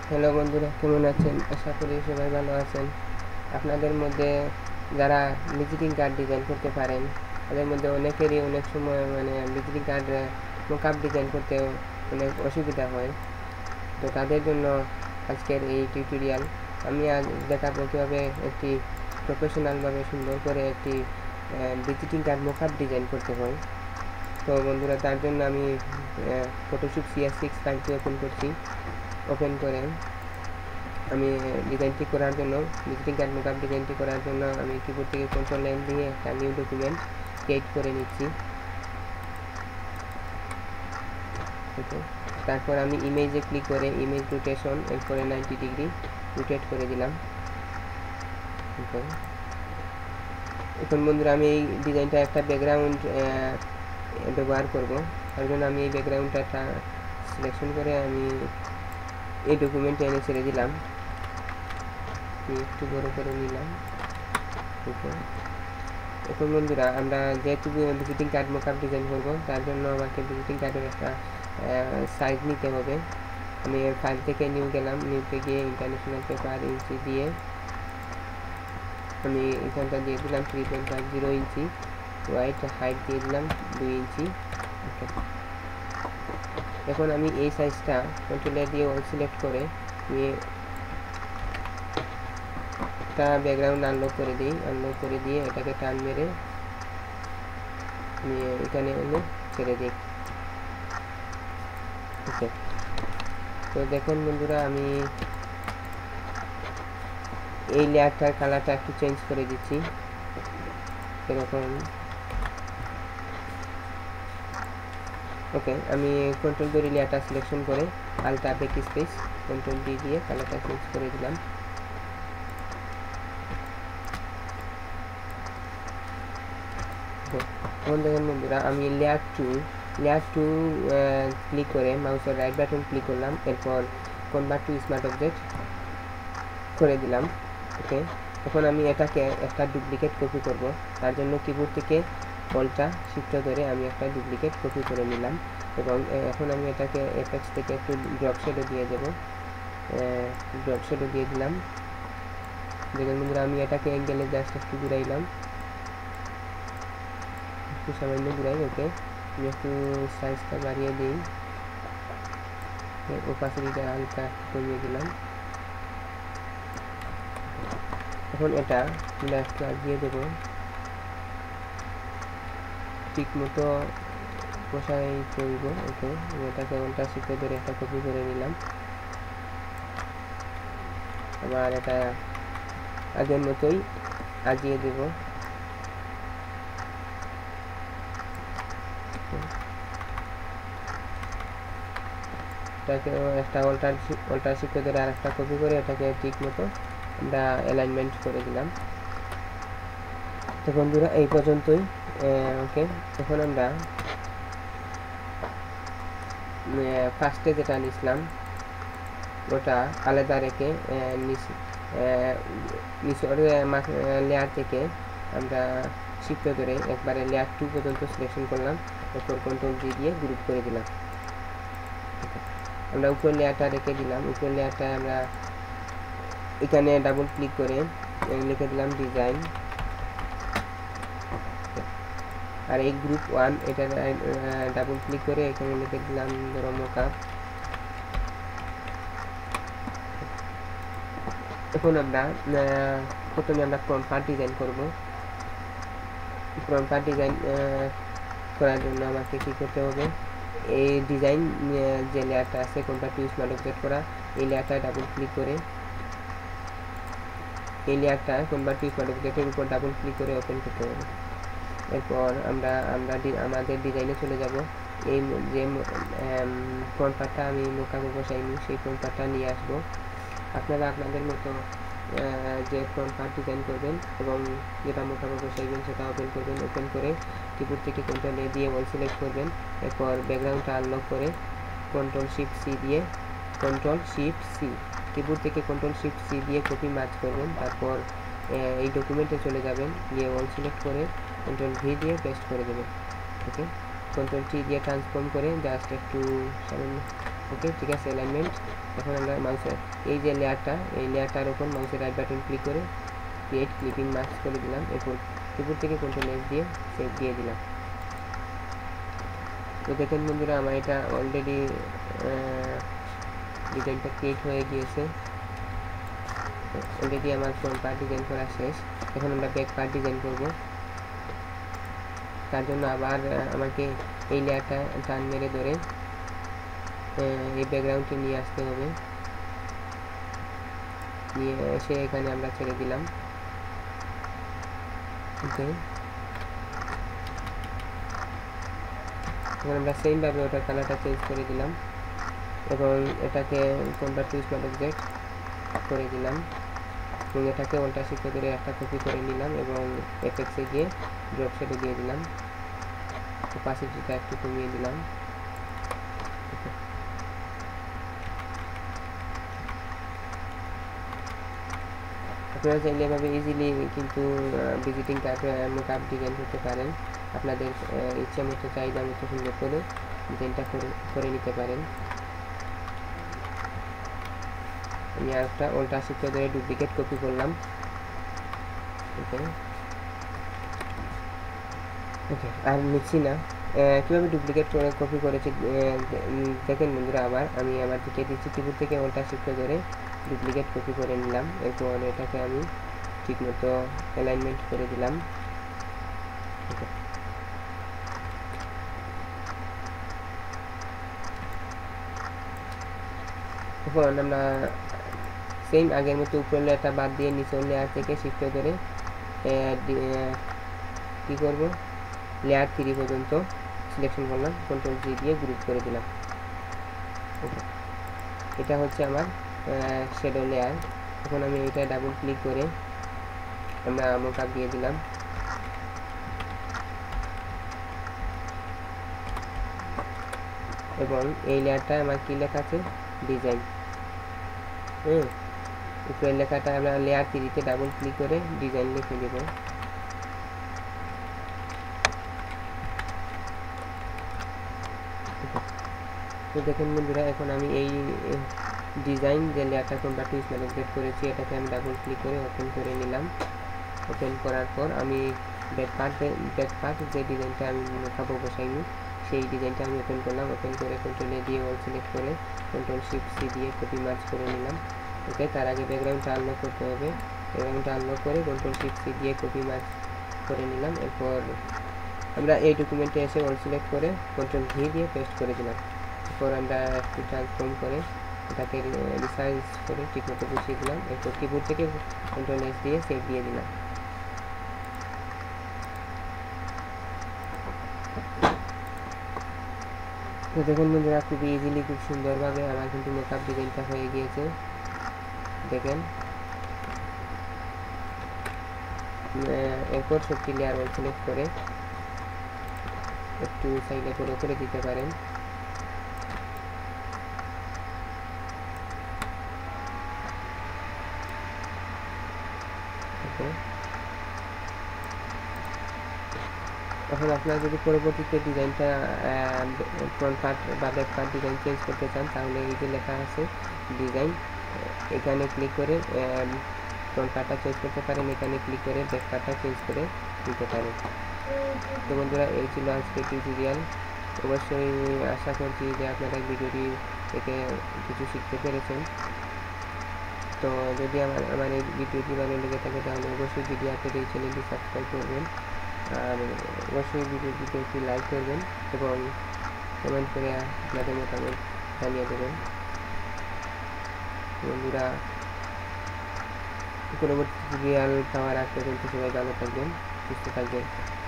Hello বন্ধুরা, কেমন আছেন? আশা করি সবাই ভালো আছেন। আপনাদের মধ্যে যারা ভিজিটিং কার্ড ডিজাইন করতে পারেন, তাদের মধ্যে অনেকেরই অনেক সময় ভিজিটিং কার্ড মকআপ ডিজাইন করতে অনেক অসুবিধা হয়। তো তাদের জন্য আজকের এই টিউটোরিয়াল। আমি আজ দেখাবো কীভাবে একটি প্রফেশনালভাবে সুন্দর করে একটি ভিজিটিং কার্ড মকআপ ডিজাইন করতে হয়। তো বন্ধুরা, তার জন্য আমি ফটোশপ CS6 ফাইলটি ওপেন করে আমি ডিজাইনটি করার জন্য ভিজিটিং কার্ড মকআপ ডিজাইনটি করার জন্য আমি কিবোর্ড থেকে কন্ট্রোল লাইন দিয়ে একটা নিউ ডকুমেন্ট ক্রিয়েট করে নিচ্ছি। ওকে, তারপর আমি ইমেজে ক্লিক করে ইমেজ রোটেশন এরপরে 90 ডিগ্রি রোটেট করে দিলাম। ওকে, এখন বন্ধুরা আমি এই ডিজাইনটা একটা ব্যাকগ্রাউন্ড ব্যবহার করব। তার জন্য আমি এই ব্যাকগ্রাউন্ডটা সিলেকশন করে আমি এই ডকুমেন্টে এনে ছেড়ে দিলাম। একটু বড় করে নিলাম। ওকে, এখন বন্ধুরা আমরা যেহেতু ভিজিটিং কার্ড মকআপ ডিজাইন করব, তার জন্য আমাকে ভিজিটিং কার্ডের একটা সাইজ নিতে হবে। আমি ফাইল থেকে নিউ গেলাম, নিউতে গিয়ে ইন্টারন্যাশনাল পেপার ইঞ্চি দিয়ে আমি এখানটা দিয়ে দিলাম 3.50 ইঞ্চি, হোয়াইট হাইট দিয়ে দিলাম 2 ইঞ্চি। ওকে, এখন আমি এই সাইজটা কন্ট্রোল দিয়ে অল সিলেক্ট করে নিয়ে একটা ব্যাকগ্রাউন্ড আনলক করে দিয়ে এটাকে টান মেরে নিয়ে এখানে এনে ছেড়ে দিই। ওকে, তো দেখুন বন্ধুরা, আমি এই লেয়ারটার কালারটা একটু চেঞ্জ করে দিচ্ছি এরকম। ওকে, আমি কন্ট্রোল ধরে লেয়ারটা সিলেকশন করে আলটা ব্যাক স্পেস কন্ট্রোল ডি দিয়ে কালারটা চেঞ্জ করে দিলাম। এখন দেখুন বন্ধুরা, আমি লেয়ার টু ক্লিক করে মাউসের রাইট বাটন ক্লিক করলাম, এরপর কনভার্ট টু স্মার্ট অবজেক্ট করে দিলাম। ওকে, এখন আমি এটাকে একটা ডুপ্লিকেট কপি করব। তার জন্য কিবোর্ড থেকে অল্টা শিফট ধরে আমি একটা ডুপ্লিকেট কপি করে নিলাম এবং এখন আমি এটাকে এফেক্টস থেকে একটু ড্রপ শেডো দিয়ে দেবো। ড্রপ শেডো দিয়ে দিলাম। দেখুন বন্ধুরা, আমি এটাকে অ্যাঙ্গেলে জাস্ট একটু ঘুরাইলাম, একটু সামান্য ঘুরাই। ওকে, আমি একটু সাইজটা বাড়িয়ে দিই, ওপাসিটিটা হালকা কমিয়ে দিলাম। এখন এটা আমরা একটু আগিয়ে দেবো, ঠিক মতো বসাই করব। ওকে, এটাকে উল্টা শিখতে ধরে একটা কপি করে নিলাম। আবার এটা আগের মতোই আগিয়ে দেব। এটাকে একটা অল্টার শিখতে ধরে আর একটা কপি করে এটাকে ঠিক মতো আমরা অ্যালাইনমেন্ট করে দিলাম। তো বন্ধুরা, এই পর্যন্তই। ওকে, এখন আমরা ফার্স্টে যেটা নিছিলাম ওটা আলাদা রেখে নিচের লেয়ার থেকে আমরা শিফট ধরে একবারে লেয়ার 2 পর্যন্ত সিলেকশন করলাম, এরপর কন্ট্রোল জি দিয়ে গ্রুপ করে দিলাম। আমরা উপর লেয়ারটা রেখে দিলাম। উপর লেয়ারটা আমরা এখানে ডাবল ক্লিক করে লিখে দিলাম ডিজাইন, আর এই গ্রুপ 1 এটা ডাবল ক্লিক করে এখানে লিখে দিলাম ধরো মকআপ। এখন আমরা প্রথমে আমরা ফ্রন্ট পার্ট ডিজাইন করব। ফ্রন্ট পার্ট ডিজাইন করার জন্য আমাকে কি করতে হবে, এই ডিজাইন যে লেয়ারটা আছে কনভার্ট টু স্মার্ট অবজেক্ট করা, এই লেয়ারটা ডাবল ক্লিক করে এই লেয়ারটা কনভার্ট টু স্মার্ট অবজেক্টের উপর ডাবল ক্লিক করে ওপেন করতে হবে। এরপর আমরা আমাদের ডিজাইনে চলে যাব। এই যে ফ্রন্ট পার্টটা আমি মোকামে বসাইনি সেই ফ্রন্ট পার্টটা নিয়ে আসবো। আপনারা আপনাদের মতো যে ফ্রন্ট পার্ট ডিজাইন করবেন এবং যেটা মোকামে বসাইবেন সেটা ওপেন করবেন। ওপেন করে কিবোর্ড থেকে কন্ট্রোল এ দিয়ে অল সিলেক্ট করবেন, এরপর ব্যাকগ্রাউন্ডটা আনলক করে কন্ট্রোল শিফট সি দিয়ে কিবোর্ড থেকে কন্ট্রোল শিফট সি দিয়ে কপি মার্জ করবেন। তারপর এই ডকুমেন্টে চলে যাবেন, গিয়ে অল সিলেক্ট করে কন্ট্রোল ভি দিয়ে পেস্ট করে দেবেন। ওকে, কন্ট্রোল টি দিয়ে ট্রান্সফর্ম করে জাস্ট একটু সামান্য ওকে, ঠিক আছে, অ্যালাইনমেন্ট। এখন আমরা মাউসের এই যে লেয়ারটা, এই লেয়ারটার উপর মাউসের রাইট বাটন ক্লিক করে ক্রিয়েট ক্লিপিং মাস্ক করে দিলাম। এরপর কিবোর্ড থেকে কন্ট্রোল এস দিয়ে সেভ দিয়ে দিলাম। তো দেখেন বন্ধুরা, আমার এটা অলরেডি ডিজাইনটা ক্রিয়েট হয়ে গিয়েছে। অলরেডি আমার ফ্রন্ট পার্ট ডিজাইন করা শেষ। এখন আমরা ব্যাক পার্ট ডিজাইন করব। তার জন্য আবার আমাকে এই লেয়ারটা টান মেরে ধরে এই ব্যাকগ্রাউন্ডটি নিয়ে আসতে হবে। নিয়ে এসে এখানে আমরা ছেড়ে দিলাম। ওকে, এখন আমরা সেমভাবে ওটার কালারটা চেঞ্জ করে দিলাম এবং এটাকে কনভার্ট টু স্মল অবজেক্ট করে দিলাম এবং এটাকে উল্টা শিফট করে একটা কপি করে নিলাম এবং এফেক্টসে গিয়ে ড্রপ শেডে দিয়ে দিলাম। অপাসিটিটা একটু কমিয়ে দিলাম। আপনারা চাইলে এভাবে ইজিলি কিন্তু ভিজিটিং কার্ড মোকআপ ডিজাইন করতে পারেন। আপনাদের ইচ্ছা মতো, চাহিদা মতো সুন্দর করে ডিজাইনটা করে নিতে পারেন। আমি আরেকটা উল্টা শিফট করে ডুপ্লিকেট কপি করলাম। ওকে ওকে, আর নিচ্ছি না। কীভাবে ডুপ্লিকেট করে কপি করেছি দেখেন বন্ধুরা, আমি আবার দেখিয়ে দিচ্ছি। কিবোর্ড থেকে উল্টা শিফট করে ডুপ্লিকেট কপি করে নিলাম। এরপর এটাকে আমি ঠিকমতো অ্যালাইনমেন্ট করে দিলাম। এখন আমরা সেম আগের মতো উপরের লেয়ারটা বাদ দিয়ে নিচের লেয়ার থেকে শিফট করে কী করব, লেয়ার 3 পর্যন্ত সিলেকশন করলাম, কন্ট্রোল জি দিয়ে গ্রুপ করে দিলাম। ওকে, এটা হচ্ছে আমার শ্যাডো লেয়ার। এখন আমি এটা ডাবল ক্লিক করে আমরা মোকআপ দিয়ে দিলাম এবং এই লেয়ারটা আমার কি লেখা আছে, ডিজাইন। উপরের লেখাটা আমরা লেয়ার 3-তে ডাবল ক্লিক করে ডিজাইন লিখে দেব। তো দেখুন বন্ধুরা, এখন আমি এই ডিজাইন যে লেয়ারটা কনভার্ট টু স্মল অবজেক্ট করেছি, এটাকে আমি ডাবল ক্লিক করে ওপেন করে নিলাম। ওপেন করার পর আমি ব্যাক পার্ট যে ডিজাইনটা আমি মোকআপ বসাইনি, সেই ডিজাইনটা আমি ওপেন করলাম। ওপেন করে কন্ট্রোল এ দিয়ে অল সিলেক্ট করে কন্ট্রোল শিফট সি দিয়ে কপি মার্জ করে নিলাম। ওকে, তার আগে ব্যাকগ্রাউন্ডটা আনলক করতে হবে। ব্যাকগ্রাউন্ডটা আনলক করে কন্ট্রোল শিফট সি দিয়ে কপি মার্জ করে নিলাম। এরপর আমরা এই ডকুমেন্টে এসে অল সিলেক্ট করে কন্ট্রোল ভি দিয়ে পেস্ট করে দিলাম। এরপর আমরা একটু ট্রান্সফর্ম করে এটাকে রিসাইজ করে ঠিকমতো বসিয়ে দিলাম। এরপর কিবোর্ড থেকে কন্ট্রোল এস দিয়ে সেভ দিয়ে দিলাম। তো দেখুন বন্ধুরা, খুবই ইজিলি, খুব সুন্দরভাবে আমার কিন্তু মেকআপ ডিজাইনটা হয়ে গিয়েছে। দেখেন, এরপর সবটি লেয়ার অল সিলেক্ট করে একটু সাইডে করে দিতে পারেন। এখন আপনারা যদি পরবর্তীতে ডিজাইনটা ফ্রন্ট পার্ট বা ব্যাক পার্ট ডিজাইন চেঞ্জ করতে চান, তাহলে এই যে লেখা আছে ডিজাইন, এখানে ক্লিক করে ফ্রন্ট পার্টটা চেঞ্জ করতে পারেন, এখানে ক্লিক করে ব্যাক পার্টটা চেঞ্জ করে দিতে পারেন। তো বন্ধুরা, এই ছিল আজকে টিউটোরিয়াল। অবশ্যই আশা করছি যে আপনারা ভিডিওটি থেকে কিছু শিখতে পেরেছেন। তো যদি আমার এই ভিডিওটি ভালো লেগে থাকে, তাহলে অবশ্যই ভিডিও আপনাদের এই চ্যানেলটি সাবস্ক্রাইব করবেন আর অবশ্যই ভিডিওটিতে একটি লাইক করবেন এবং কমেন্ট করে আপনাদের মতামত জানিয়ে দেবেন। বন্ধুরা, পরবর্তী টিউটোরিয়াল পাওয়ার আগ পর্যন্ত সবাই ভালো থাকবেন, সুস্থ থাকবেন।